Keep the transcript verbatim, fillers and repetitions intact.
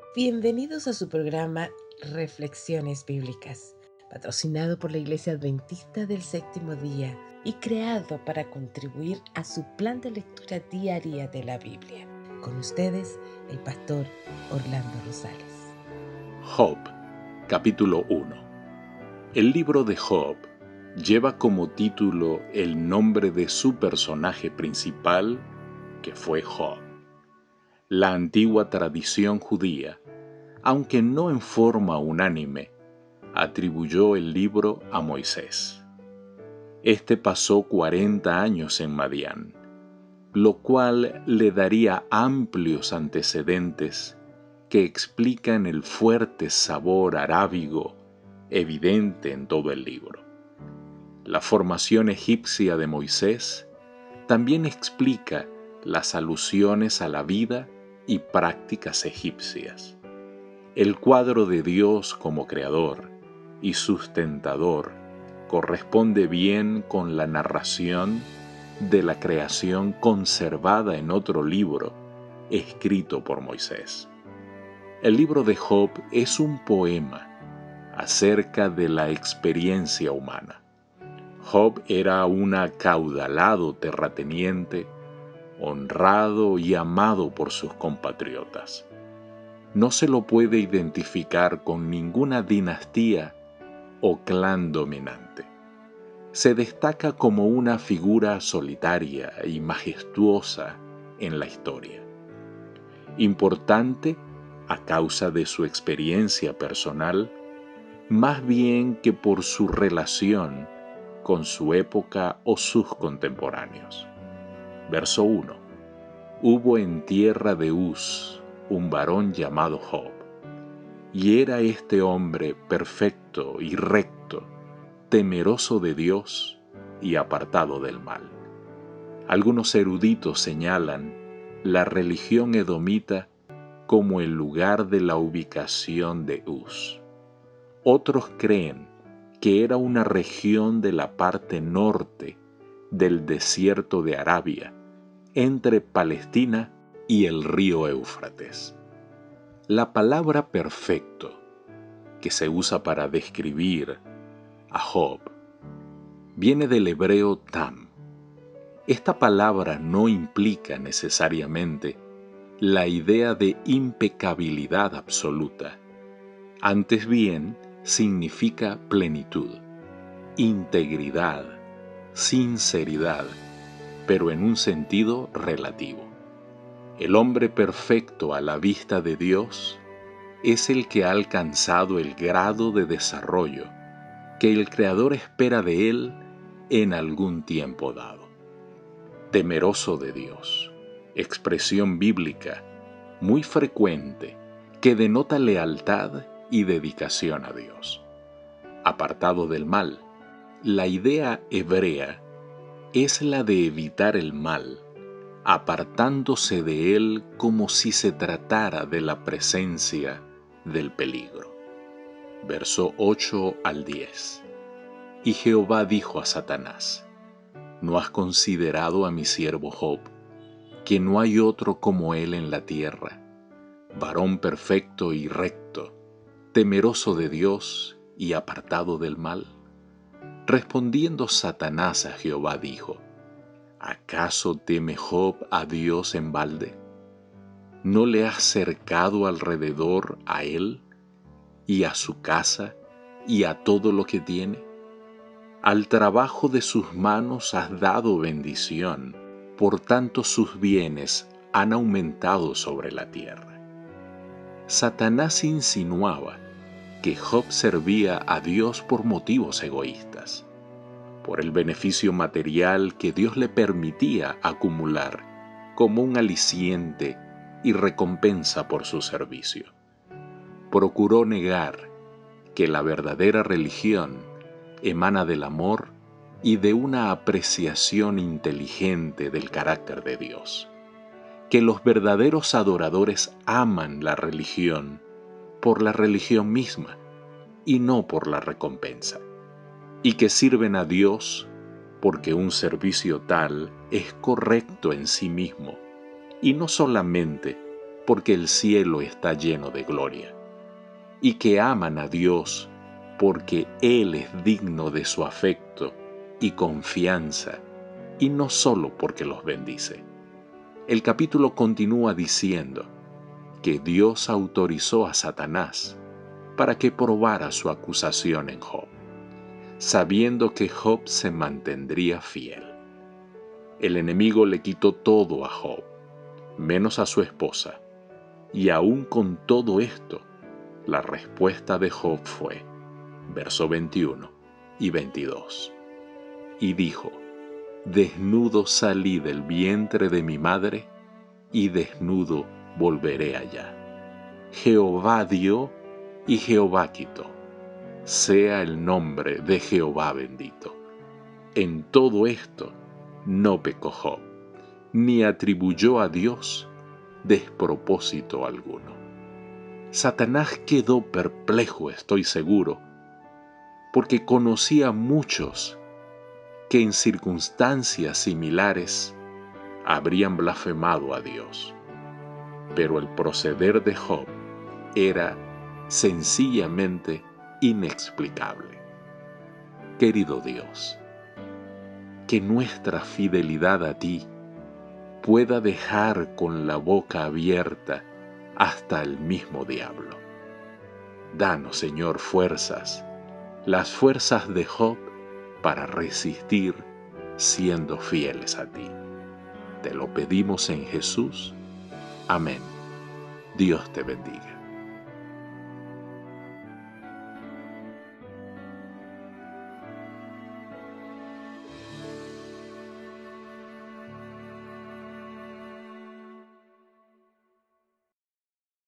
Bienvenidos a su programa Reflexiones Bíblicas, patrocinado por la Iglesia Adventista del Séptimo Día y creado para contribuir a su plan de lectura diaria de la Biblia. Con ustedes, el pastor Orlando Rosales. Job, capítulo uno. El libro de Job lleva como título el nombre de su personaje principal, que fue Job. La antigua tradición judía, aunque no en forma unánime, atribuyó el libro a Moisés. Este pasó cuarenta años en Madián, lo cual le daría amplios antecedentes que explican el fuerte sabor arábigo evidente en todo el libro. La formación egipcia de Moisés también explica las alusiones a la vida y prácticas egipcias. El cuadro de Dios como creador y sustentador corresponde bien con la narración de la creación conservada en otro libro escrito por Moisés. El libro de Job es un poema acerca de la experiencia humana. Job era un acaudalado terrateniente, honrado y amado por sus compatriotas. No se lo puede identificar con ninguna dinastía o clan dominante. Se destaca como una figura solitaria y majestuosa en la historia. Importante a causa de su experiencia personal, más bien que por su relación con su época o sus contemporáneos. Verso uno. Hubo en tierra de Uz un varón llamado Job, y era este hombre perfecto y recto, temeroso de Dios y apartado del mal. Algunos eruditos señalan la religión edomita como el lugar de la ubicación de Uz. Otros creen que era una región de la parte norte del desierto de Arabia, entre Palestina y el río Éufrates. La palabra perfecto, que se usa para describir a Job, viene del hebreo tam. Esta palabra no implica necesariamente la idea de impecabilidad absoluta. Antes bien, significa plenitud, integridad, sinceridad, pero en un sentido relativo. El hombre perfecto a la vista de Dios es el que ha alcanzado el grado de desarrollo que el Creador espera de él en algún tiempo dado. Temeroso de Dios, expresión bíblica muy frecuente que denota lealtad y dedicación a Dios. Apartado del mal, la idea hebrea es la de evitar el mal, apartándose de él como si se tratara de la presencia del peligro. Verso ocho al diez. Y Jehová dijo a Satanás: ¿No has considerado a mi siervo Job, que no hay otro como él en la tierra, varón perfecto y recto, temeroso de Dios y apartado del mal? Respondiendo Satanás a Jehová dijo: ¿Acaso teme Job a Dios en balde? ¿No le has cercado alrededor a él y a su casa y a todo lo que tiene? Al trabajo de sus manos has dado bendición, por tanto sus bienes han aumentado sobre la tierra. Satanás insinuaba que Job servía a Dios por motivos egoístas, por el beneficio material que Dios le permitía acumular como un aliciente y recompensa por su servicio. Procuró negar que la verdadera religión emana del amor y de una apreciación inteligente del carácter de Dios, que los verdaderos adoradores aman la religión por la religión misma y no por la recompensa, y que sirven a Dios porque un servicio tal es correcto en sí mismo y no solamente porque el cielo está lleno de gloria, y que aman a Dios porque Él es digno de su afecto y confianza, y no solo porque los bendice. El capítulo continúa diciendo que Dios autorizó a Satanás para que probara su acusación en Job, sabiendo que Job se mantendría fiel. El enemigo le quitó todo a Job, menos a su esposa, y aún con todo esto, la respuesta de Job fue, verso veintiuno y veintidós, y dijo: desnudo salí del vientre de mi madre, y desnudo volveré allá. Jehová dio y Jehová quitó. Sea el nombre de Jehová bendito. En todo esto no pecó Job, ni atribuyó a Dios despropósito alguno. Satanás quedó perplejo, estoy seguro, porque conocía a muchos que en circunstancias similares habrían blasfemado a Dios. Pero el proceder de Job era sencillamente inexplicable. Querido Dios, que nuestra fidelidad a ti pueda dejar con la boca abierta hasta el mismo diablo. Danos, Señor, fuerzas, las fuerzas de Job para resistir siendo fieles a ti. Te lo pedimos en Jesús. Amén. Dios te bendiga.